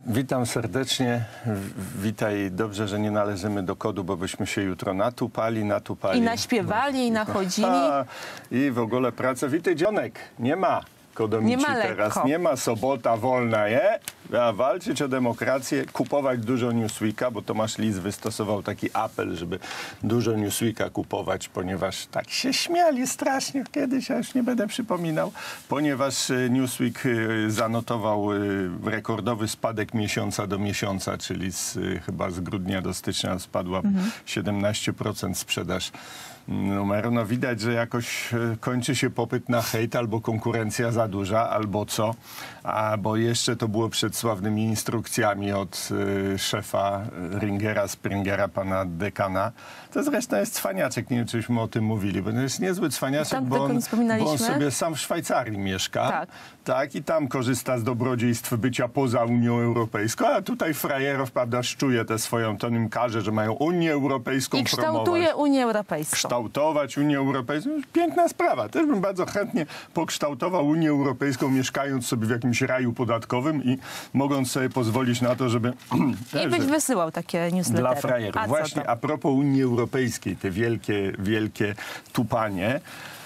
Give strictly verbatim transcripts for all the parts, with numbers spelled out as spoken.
Witam serdecznie. Witaj. Dobrze, że nie należymy do kodu, bo byśmy się jutro natupali, natupali. I naśpiewali, i nachodzili. A, I w ogóle pracę. Witaj, dzionek. Nie ma kodomici nie ma teraz. lekko. Nie ma sobota wolna, nie? A walczyć o demokrację, kupować dużo Newsweeka, bo Tomasz Lis wystosował taki apel, żeby dużo Newsweeka kupować, ponieważ tak się śmiali strasznie kiedyś, ja już nie będę przypominał, ponieważ Newsweek zanotował rekordowy spadek miesiąca do miesiąca, czyli z, chyba z grudnia do stycznia spadła mhm. siedemnaście procent sprzedaż numeru. No widać, że jakoś kończy się popyt na hejt, albo konkurencja za duża, albo co. A bo jeszcze to było przed sławnymi instrukcjami od y, szefa Ringera, Springera, pana dekana. To zresztą jest cwaniaczek, nie wiem, czyśmy o tym mówili, bo to jest niezły cwaniaczek, bo on, bo on sobie sam w Szwajcarii mieszka. Tak. Tak, i tam korzysta z dobrodziejstw bycia poza Unią Europejską, a tutaj frajerów, prawda, szczuje tę swoją, to im każe, że mają Unię Europejską I promować. kształtuje Unię Europejską. Kształtować Unię Europejską. Piękna sprawa. Też bym bardzo chętnie pokształtował Unię Europejską, mieszkając sobie w jakimś raju podatkowym i mogąc sobie pozwolić na to, żeby... I byś wysyłał takie newslettery. Dla frajerów. A Właśnie a propos Unii Europejskiej, te wielkie, wielkie tupanie.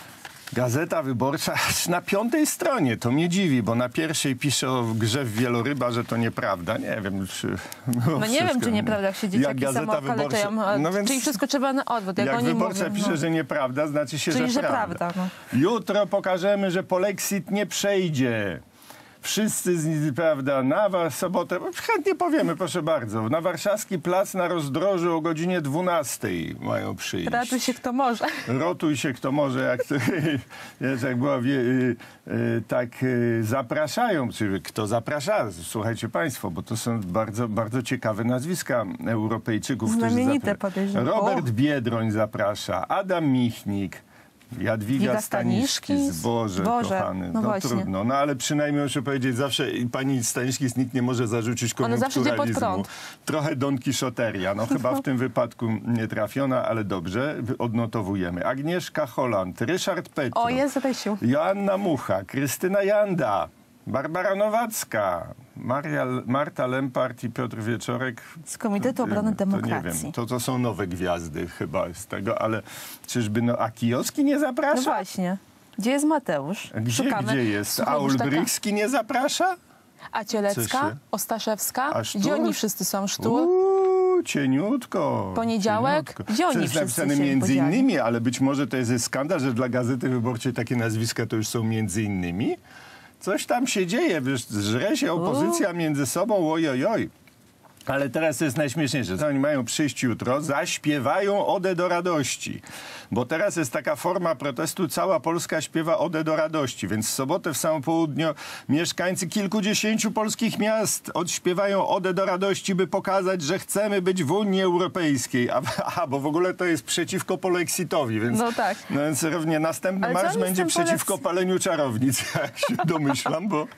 Gazeta Wyborcza na piątej stronie, to mnie dziwi, bo na pierwszej pisze o grze w wieloryba, że to nieprawda. Nie wiem, czy... No nie wiem, czy nieprawda, jak się dzieciaki samookaleczyją. No więc, czyli wszystko trzeba na odwrót. Jak, jak oni Wyborcza mówią, pisze, no. że nieprawda, znaczy się, czyli, że, że prawda. prawda no. Jutro pokażemy, że polexit nie przejdzie. Wszyscy, z, prawda, na was sobotę, chętnie powiemy, proszę bardzo, na Warszawski Plac na Rozdrożu o godzinie dwunastej mają przyjść. Ratuj się kto może. Rotuj się kto może, jak, to, wiesz, jak była, wie, y, y, tak y, zapraszają, czy kto zaprasza, słuchajcie państwo, bo to są bardzo, bardzo ciekawe nazwiska Europejczyków. Znamienite, podejrzewam. Robert Biedroń zaprasza, Adam Michnik, Jadwiga Staniszki, Boże, Boże kochany, no, no trudno. No ale przynajmniej muszę powiedzieć, zawsze pani Staniszki nikt nie może zarzucić koniunkturalizmu. Trochę Don Kiszoteria. No chyba w tym wypadku nie trafiona, ale dobrze, odnotowujemy. Agnieszka Holland, Ryszard Petru, o, jest Rysiu. Joanna Mucha, Krystyna Janda, Barbara Nowacka, Maria, Marta Lempart i Piotr Wieczorek. Z Komitetu Obrony Demokracji. To nie wiem, to, to są nowe gwiazdy chyba z tego, ale czyżby, no, a Kijowski nie zaprasza? No właśnie. Gdzie jest Mateusz? Gdzie, Szukamy. gdzie jest? A Ulbrychski nie zaprasza? A Cielecka? Ostaszewska? A gdzie oni wszyscy są? Sztur? Uuu, cieniutko. Poniedziałek? Cieniutko. Gdzie oni to jest wszyscy napisane się między podzieli? innymi, ale być może to jest skandal, że dla Gazety Wyborczej takie nazwiska to już są między innymi. Coś tam się dzieje, wiesz, żre się opozycja między sobą, ojojoj. Ale teraz jest najśmieszniejsze, że oni mają przyjść jutro, zaśpiewają Odę do radości. Bo teraz jest taka forma protestu, cała Polska śpiewa Odę do radości. Więc w sobotę w samo południe mieszkańcy kilkudziesięciu polskich miast odśpiewają Odę do radości, by pokazać, że chcemy być w Unii Europejskiej. A, a bo w ogóle to jest przeciwko polexitowi, więc, no tak. No więc równie następny ale marsz będzie przeciwko polexit? paleniu czarownic, jak się domyślam, bo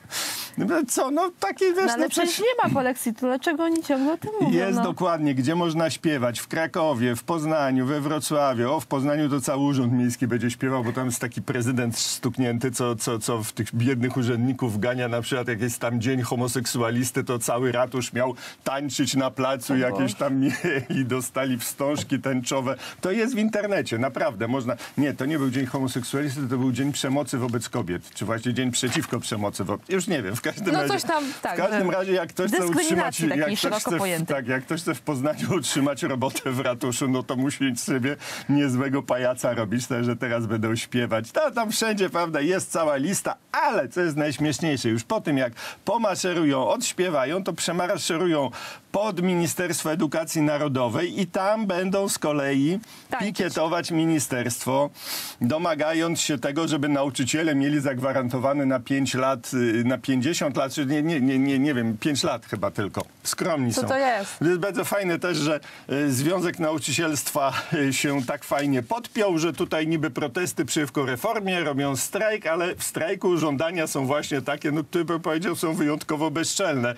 co, no taki wiesz... No ale no, przecież nie ma polexitu, dlaczego oni ciągle o tym mówią? Jest no. dokładnie, gdzie można śpiewać. W Krakowie, w Poznaniu, we Wrocławiu. O, w Poznaniu to cały urząd miejski będzie śpiewał, bo tam jest taki prezydent stuknięty, co, co, co w tych biednych urzędników gania. Na przykład jak jest tam dzień homoseksualisty, to cały ratusz miał tańczyć na placu. O jakieś tam mieli, dostali wstążki tęczowe. To jest w internecie, naprawdę. Można. Nie, to nie był dzień homoseksualisty, to był dzień przemocy wobec kobiet. Czy właśnie dzień przeciwko przemocy wobec... Już nie wiem, w każdym no, razie... Coś tam, tak, w każdym razie, jak ktoś chce utrzymać... Jak ktoś chce w, tak, jak ktoś chce w Poznaniu utrzymać robotę w ratuszu, no to musi sobie niezłego pajaca robić, także teraz będą śpiewać. No, tam wszędzie, prawda, jest cała lista, ale co jest najśmieszniejsze, już po tym jak pomaszerują, odśpiewają, to przemaszerują pod Ministerstwo Edukacji Narodowej i tam będą z kolei tak, pikietować ministerstwo, domagając się tego, żeby nauczyciele mieli zagwarantowane na pięć lat, na pięćdziesiąt lat, czy nie, nie, nie, nie, nie wiem, pięć lat chyba tylko. Skromni Co są. to jest? To jest bardzo fajne też, że y, Związek Nauczycielstwa y, się tak fajnie podpiął, że tutaj niby protesty przeciwko reformie, robią strajk, ale w strajku żądania są właśnie takie, no który bym powiedział, są wyjątkowo bezczelne.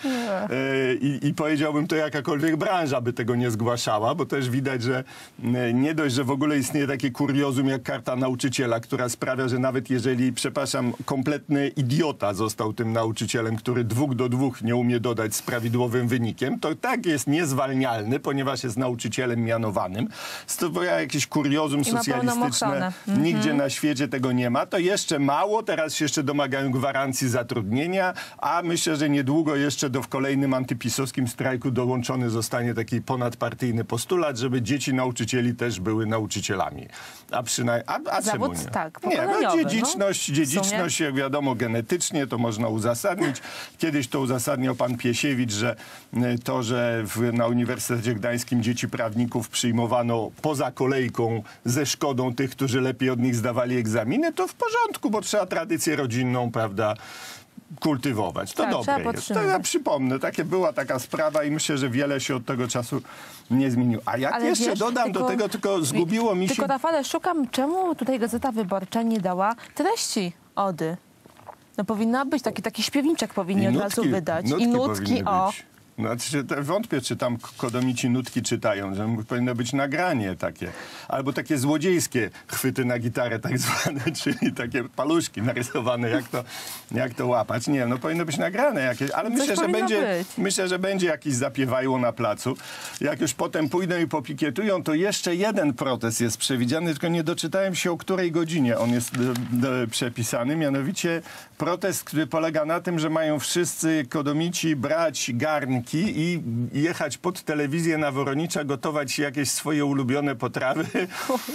Y, i, I powiedziałbym, to jakakolwiek branża by tego nie zgłaszała, bo też widać, że y, nie dość, że w ogóle istnieje takie kuriozum jak karta nauczyciela, która sprawia, że nawet jeżeli, przepraszam, kompletny idiota został tym nauczycielem, nauczycielem, który dwóch do dwóch nie umie dodać z prawidłowym wynikiem, to tak jest niezwalnialny, ponieważ jest nauczycielem mianowanym. Stawia jakieś kuriozum socjalistyczne. Nigdzie mm-hmm. na świecie tego nie ma. To jeszcze mało. Teraz się jeszcze domagają gwarancji zatrudnienia, a myślę, że niedługo jeszcze do w kolejnym antypisowskim strajku dołączony zostanie taki ponadpartyjny postulat, żeby dzieci nauczycieli też były nauczycielami. A przynajmniej, a, a Zawód, czemu nie? tak, nie, no, dziedziczność, no, dziedziczność, jak wiadomo, genetycznie to można uzasadnić. Kiedyś to uzasadniał pan Piesiewicz, że to, że w, na Uniwersytecie Gdańskim dzieci prawników przyjmowano poza kolejką ze szkodą tych, którzy lepiej od nich zdawali egzaminy, to w porządku, bo trzeba tradycję rodzinną, prawda, kultywować. To tak, dobre jest. To ja przypomnę, takie była taka sprawa i myślę, że wiele się od tego czasu nie zmieniło. A jak Ale jeszcze wiesz, dodam tylko, do tego, tylko zgubiło mi się... Tylko Rafale, szukam, czemu tutaj Gazeta Wyborcza nie dała treści ody. No powinna być, taki, taki śpiewniczek powinni od razu wydać. Nutki I nutki, o... Być. Znaczy, wątpię, czy tam kodomici nutki czytają, że powinno być nagranie takie. Albo takie złodziejskie chwyty na gitarę tak zwane, czyli takie paluszki narysowane, jak to, jak to łapać. Nie, no powinno być nagrane jakieś, ale myślę, że będzie, myślę, że będzie jakiś zapiewajło na placu. Jak już potem pójdą i popikietują, to jeszcze jeden protest jest przewidziany, tylko nie doczytałem się, o której godzinie on jest do, do, przepisany. Mianowicie protest, który polega na tym, że mają wszyscy kodomici brać garnki i jechać pod telewizję na Woronicza, gotować jakieś swoje ulubione potrawy e,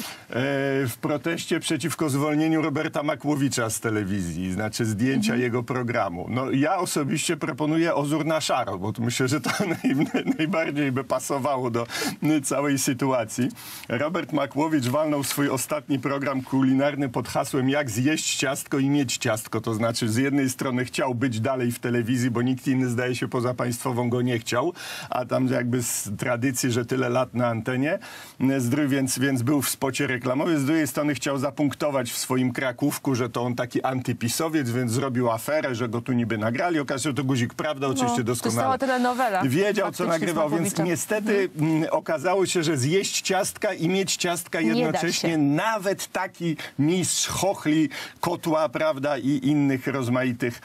w proteście przeciwko zwolnieniu Roberta Makłowicza z telewizji, znaczy zdjęcia mhm. jego programu. No ja osobiście proponuję Ozór na szaro, bo to myślę, że to naj, najbardziej by pasowało do całej sytuacji. Robert Makłowicz walnął swój ostatni program kulinarny pod hasłem jak zjeść ciastko i mieć ciastko, to znaczy z jednej strony chciał być dalej w telewizji, bo nikt inny zdaje się poza państwową go nie chciał, a tam jakby z tradycji, że tyle lat na antenie, więc, więc był w spocie reklamowym. Z drugiej strony chciał zapunktować w swoim Krakówku, że to on taki antypisowiec, więc zrobił aferę, że go tu niby nagrali. Okazało się, że to guzik prawda, oczywiście no, doskonale. To telenowela. Wiedział, co nagrywał, więc niestety hmm. okazało się, że zjeść ciastka i mieć ciastka jednocześnie nawet taki mistrz chochli, kotła, prawda, i innych rozmaitych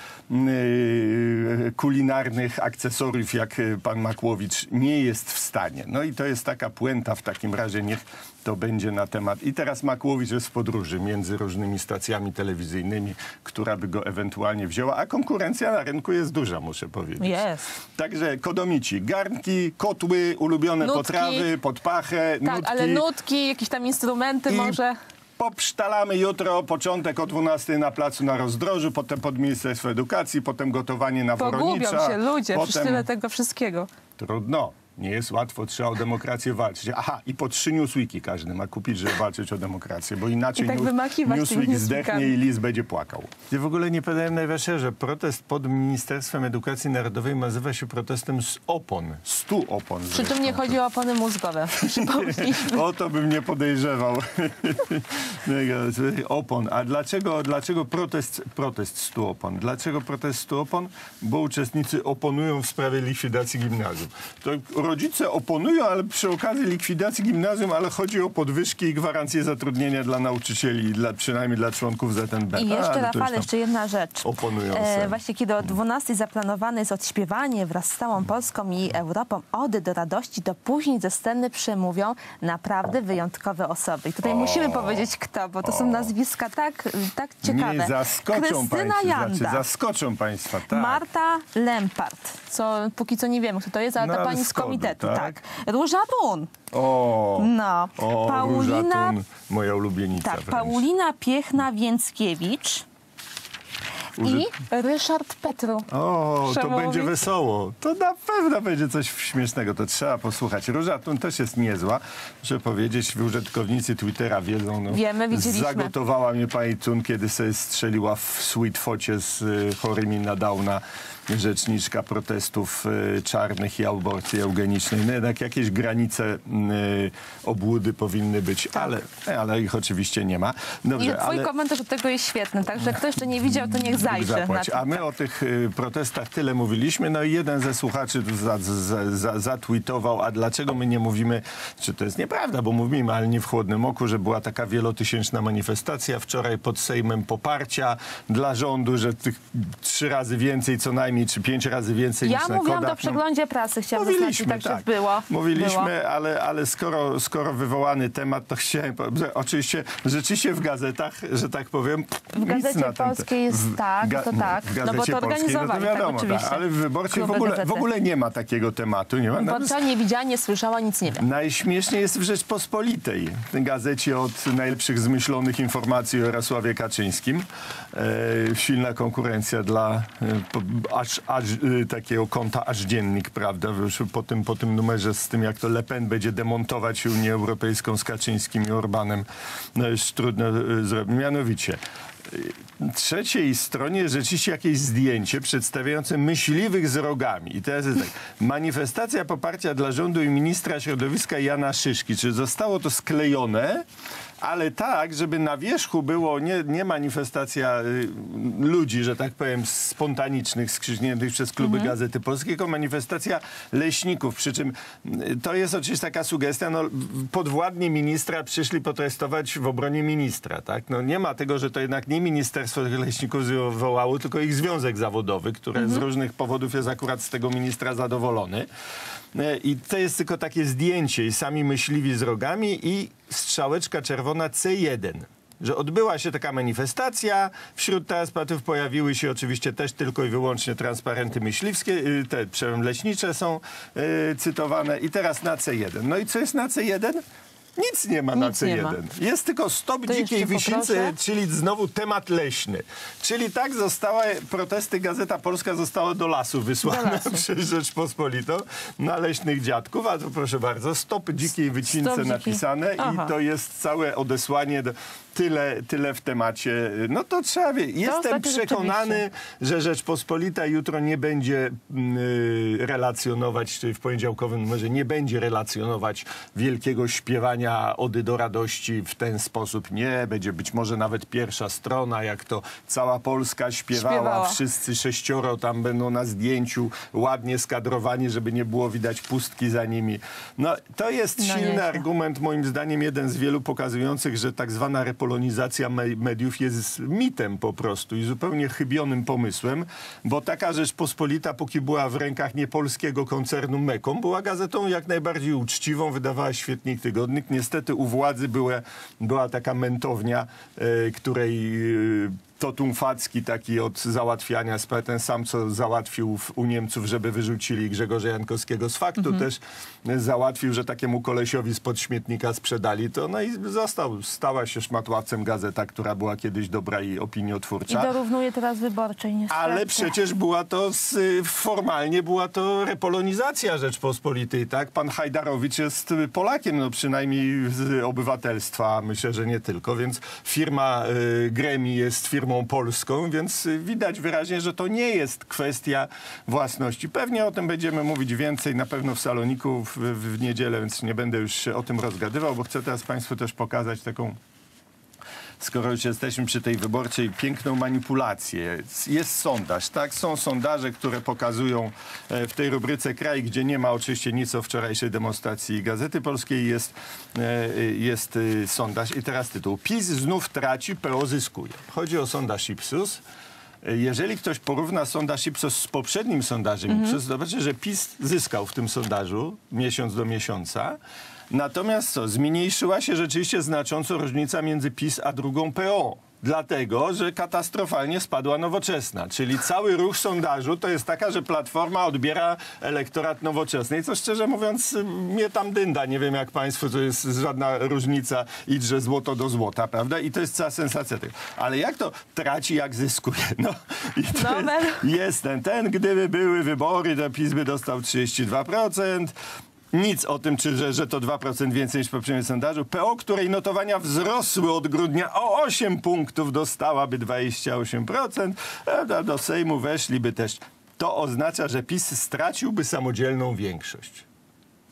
yy, kulinarnych akcesoriów, jak pan Makłowicz, nie jest w stanie. No i to jest taka puenta w takim razie, niech to będzie na temat. I teraz Makłowicz jest w podróży między różnymi stacjami telewizyjnymi, która by go ewentualnie wzięła, a konkurencja na rynku jest duża, muszę powiedzieć. Jest. Także kodomici, garnki, kotły, ulubione nutki. Potrawy, podpachę, tak, nutki. ale nutki, jakieś tam instrumenty I może... Popsztalamy jutro, początek o dwunastej na placu na Rozdrożu, potem pod Ministerstwo Edukacji, potem gotowanie na Woronicza. Pogubią się ludzie, potem... przecież tyle tego wszystkiego. Trudno. Nie jest łatwo, trzeba o demokrację walczyć. Aha, i po trzy Newsweeki każdy ma kupić, żeby walczyć o demokrację, bo inaczej I tak news, Newsweek zdechnie i lis będzie płakał. Ja w ogóle nie powiedziałem najważniejsze, że protest pod Ministerstwem Edukacji Narodowej nazywa się protestem z opon, stu opon. Przy czym nie chodzi o opony mózgowe. O to bym nie podejrzewał. Opon. A dlaczego, dlaczego protest, protest stu opon? Dlaczego protest stu opon? Bo uczestnicy oponują w sprawie likwidacji gimnazjum. To rodzice oponują, ale przy okazji likwidacji gimnazjum, ale chodzi o podwyżki i gwarancje zatrudnienia dla nauczycieli, dla, przynajmniej dla członków Z N B. I jeszcze, Rafale, jeszcze jedna rzecz. Oponują e, Właśnie kiedy o dwunastej zaplanowane jest odśpiewanie wraz z całą Polską i Europą Ody do radości, to później ze sceny przemówią naprawdę wyjątkowe osoby. I tutaj o, musimy powiedzieć kto, bo to o. są nazwiska tak, tak ciekawe. Nie zaskoczą Krystyna państwa, Janda. Znaczy, zaskoczą państwa, tak. Marta Lempart, co póki co nie wiemy, kto to jest, ale no, ta pani z komitetu, tak. tak. Róża Thun. O, no. o Paulina, Róża Thun, moja ulubienica. Tak, wręcz. Paulina Piechna-Więckiewicz. I Ryszard Petru. O, to Przemówi. będzie wesoło. To na pewno będzie coś śmiesznego. To trzeba posłuchać. Róża Thun też jest niezła. Muszę powiedzieć, użytkownicy Twittera wiedzą. No, Wiemy, widzieliśmy. Zagotowała mnie pani Thun, kiedy sobie strzeliła w sweet focie z y, chorymi na Downa rzeczniczka protestów y, czarnych i aborcji eugenicznej. No jednak jakieś granice y, obłudy powinny być, tak. ale, ale ich oczywiście nie ma. Dobrze, I twój ale... komentarz do tego jest świetny. Także kto jeszcze nie widział, to niech zajrzę Bóg na zapłać. to. A my o tych y, protestach tyle mówiliśmy, no i jeden ze słuchaczy tu za, za, za, zatweetował, a dlaczego my nie mówimy, czy to jest nieprawda, bo mówimy, ale nie w chłodnym oku, że była taka wielotysięczna manifestacja wczoraj pod Sejmem poparcia dla rządu, że tych trzy razy więcej co najmniej, czy pięć razy więcej Ja niż na mówiłam kodach. do przeglądzie prasy, chciałam Mówiliśmy, zaznaczyć, tak. także było. Mówiliśmy, było. ale, ale skoro, skoro wywołany temat, to chciałem powiedzieć, że oczywiście rzeczywiście w gazetach, że tak powiem, W nic Gazecie na ten te- Polskiej jest w tak, ga- to tak. w No bo to Gazecie Polskiej, organizowali, no to wiadomo, tak, oczywiście. ale w Wyborczej w Kluby ogóle, w gazety. ogóle nie ma takiego tematu. Nie ma. Nawet Wyborcza nie widziała, nie słyszała, nic nie wie. najśmieszniej jest w Rzeczpospolitej, w gazecie od najlepszych zmyślonych informacji o Jarosławie Kaczyńskim. E, silna konkurencja dla e, po, aż, aż, e, takiego konta Aż Dziennik, prawda? Już po tym, po tym numerze z tym, jak to Le Pen będzie demontować Unię Europejską z Kaczyńskim i Orbanem, no już trudno e, zrobić. Mianowicie, trzeciej stronie rzeczywiście jakieś zdjęcie przedstawiające myśliwych z rogami. I teraz jest tak. Manifestacja poparcia dla rządu i ministra środowiska Jana Szyszki. Czy zostało to sklejone, ale tak, żeby na wierzchu było nie, nie manifestacja y, ludzi, że tak powiem, spontanicznych, skrzyżniętych przez kluby Mhm. Gazety Polskiej, tylko manifestacja leśników. Przy czym y, to jest oczywiście taka sugestia, no, podwładni ministra przyszli protestować w obronie ministra, tak? No, nie ma tego, że to jednak nie Ministerstwo tych Leśników zwołało, tylko ich związek zawodowy, który Mhm. z różnych powodów jest akurat z tego ministra zadowolony. Y, I to jest tylko takie zdjęcie i sami myśliwi z rogami i strzałeczka czerwona C jeden. Że odbyła się taka manifestacja, wśród transportów pojawiły się oczywiście też tylko i wyłącznie transparenty myśliwskie, y, te przepraszam, leśnicze są y, cytowane i teraz na C jeden. No i co jest na C jeden? Nic nie ma na Nic C nie jeden. ma. Jest tylko stop To dzikiej jeszcze wiśnicy, poproszę. czyli znowu temat leśny. Czyli tak została, protesty Gazeta Polska została do lasu wysłane Do lasu. przez Rzeczpospolitą na leśnych dziadków, a to proszę bardzo, stop dzikiej wycince Stop dzikiej. napisane Aha. i to jest całe odesłanie, do, tyle, tyle w temacie. No to trzeba wiedzieć. Jestem ostatnio przekonany, że Rzeczpospolita jutro nie będzie mm, y, relacjonować, czyli w poniedziałkowym numerze nie będzie relacjonować wielkiego śpiewania Ody do radości w ten sposób. Nie, będzie być może nawet pierwsza strona, jak to cała Polska śpiewała, Śpiewała. wszyscy sześcioro tam będą na zdjęciu, ładnie skadrowani, żeby nie było widać pustki za nimi. No to jest No silny nieźle. argument, moim zdaniem jeden z wielu pokazujących, że tak zwana repolonizacja me- mediów jest mitem po prostu i zupełnie chybionym pomysłem, bo taka Rzeczpospolita, póki była w rękach niepolskiego koncernu Mekom, była gazetą jak najbardziej uczciwą, wydawała świetnik tygodnik. Niestety u władzy była, była taka mentownia, e, której e, Totum Facki taki od załatwiania, ten sam co załatwił w, u Niemców, żeby wyrzucili Grzegorza Jankowskiego z faktu, Mhm. też załatwił, że takiemu kolesiowi spod śmietnika sprzedali to, no i został, stała się szmatławcem gazeta, która była kiedyś dobra i I opiniotwórcza. dorównuje teraz Wyborczej niestety. Ale przecież była to, z, formalnie była to repolonizacja Rzeczpospolitej, tak? Pan Hajdarowicz jest Polakiem, no przynajmniej z obywatelstwa, myślę, że nie tylko, więc firma y, Gremi jest firmą polską, więc y, widać wyraźnie, że to nie jest kwestia własności. Pewnie o tym będziemy mówić więcej, na pewno w Saloniku w, w niedzielę, więc nie będę już się o tym rozgadywał, bo chcę teraz Państwu też pokazać taką, skoro już jesteśmy przy tej wyborczej, piękną manipulację. Jest sondaż, tak? Są sondaże, które pokazują e, w tej rubryce kraj, gdzie nie ma oczywiście nic o wczorajszej demonstracji Gazety Polskiej, jest, e, jest e, sondaż. I teraz tytuł. PiS znów traci, P O zyskuje. Chodzi o sondaż Ipsos. E, Jeżeli ktoś porówna sondaż Ipsos z poprzednim sondażem Mhm. Ipsos, zobaczy, że PiS zyskał w tym sondażu miesiąc do miesiąca. Natomiast co? Zmniejszyła się rzeczywiście znacząco różnica między PiS a drugą P O. Dlatego, że katastrofalnie spadła Nowoczesna. Czyli cały ruch sondażu to jest taka, że Platforma odbiera elektorat Nowoczesnej, co szczerze mówiąc mnie tam dynda. Nie wiem jak państwu, to jest żadna różnica, idźże złoto do złota, prawda? I to jest cała sensacja tego. Ale jak to traci, jak zyskuje? No, i to No, jest, jest ten, ten, gdyby były wybory, to PiS by dostał trzydzieści dwa procent. Nic o tym, czy, że, że to dwa procent więcej niż w poprzednim sondażu. P O, której notowania wzrosły od grudnia o osiem punktów, dostałaby dwadzieścia osiem procent. A do Sejmu weszliby też. To oznacza, że PiS straciłby samodzielną większość.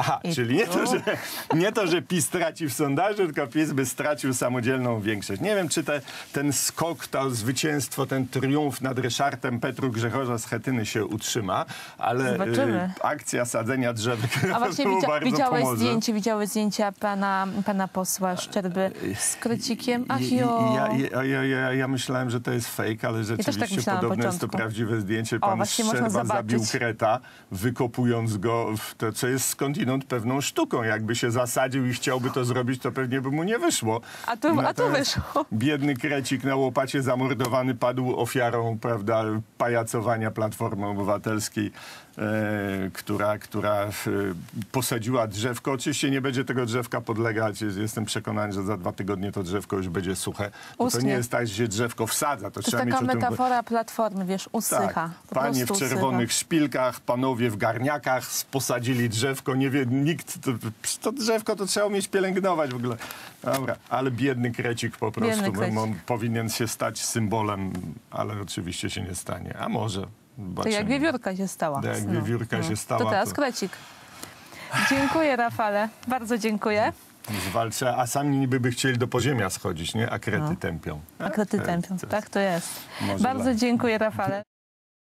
Aha, I czyli nie tu- to, że, nie to, że PiS straci w sondażu, tylko PiS by stracił samodzielną większość. Nie wiem, czy te, ten skok, to zwycięstwo, ten triumf nad Ryszardem Petru Grzechorza z Chetyny się utrzyma, ale Zobaczymy. y, akcja sadzenia drzewek na A właśnie pewno widzia, bardzo widziałeś pomoże. zdjęcie, widziałeś zdjęcia pana, pana posła Szczerby z krycikiem? Ach I, i, jo. i ja, ja, ja, ja, ja myślałem, że to jest fake, ale rzeczywiście tak myślałam na podobno jest to początku. prawdziwe zdjęcie. Pan właśnie można Szczerba zobaczyć. zabił kreta, wykopując go w to, co jest skądinąd pewną sztuką. Jakby się zasadził i chciałby to zrobić, to pewnie by mu nie wyszło. A tu, a tu Natomiast wyszło. Biedny krecik na łopacie zamordowany padł ofiarą, prawda, pajacowania Platformy Obywatelskiej, e, która, która e, posadziła drzewko. Oczywiście nie będzie tego drzewka podlegać. Jestem przekonany, że za dwa tygodnie to drzewko już będzie suche. Bo to Uschnie. nie jest tak, że się drzewko wsadza. To, To jest trzeba mieć taka o tym... metafora Platformy, wiesz, usycha. Tak, Po panie w prostu czerwonych usycha. szpilkach, panowie w garniakach posadzili drzewko. Nie wie, nikt, to, to drzewko to trzeba umieć pielęgnować w ogóle. Dobra, ale biedny krecik po prostu. Biedny krecik. On powinien się stać symbolem, ale oczywiście się nie stanie. A może. To Zobaczymy. jak wiewiórka się stała. To jak No, wiewiórka no. się stała, To teraz to- krecik. Dziękuję, Rafale. Bardzo dziękuję. Zwalcza, a sami niby by chcieli do podziemia schodzić, nie? A krety tępią. A krety To- tępią. to- Tak to jest. Może Bardzo dla- dziękuję, Rafale.